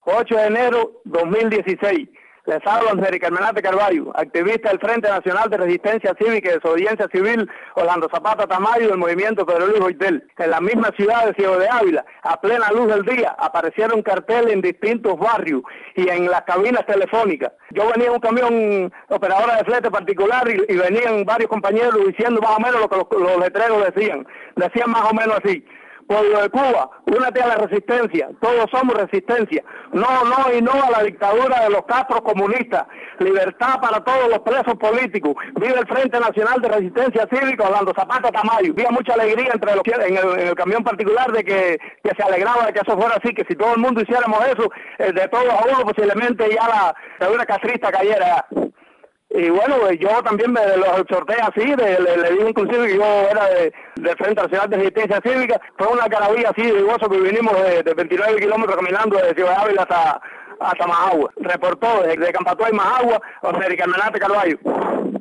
8 de enero 2016. Les hablo Andrés Carmenate Carvalho, activista del Frente Nacional de Resistencia Cívica y Desobediencia Civil Orlando Zapata Tamayo del movimiento Pedro Luis Boitel. En la misma ciudad de Ciego de Ávila, a plena luz del día, aparecieron carteles en distintos barrios y en las cabinas telefónicas. Yo venía en un camión operadora de flete particular y venían varios compañeros diciendo más o menos lo que los letreros decían. Decían más o menos así: pueblo de Cuba, únete a la resistencia, todos somos resistencia, no y no a la dictadura de los Castros comunistas, libertad para todos los presos políticos, vive el Frente Nacional de Resistencia Cívica Orlando Zapata Tamayo. Había mucha alegría entre los en el camión particular de que se alegraba de que eso fuera así, que si todo el mundo hiciéramos eso, de todos a uno posiblemente ya la dictadura castrista cayera. Y bueno, yo también me los exhorté así, le dije inclusive que yo era del Frente Nacional de Resistencia Cívica. Fue una caravilla así de gozo que vinimos de 29 kilómetros caminando desde Ciego de Ávila hasta Majagua. Reportó desde Campatuay, Majagua, José Carmenate Carvalho.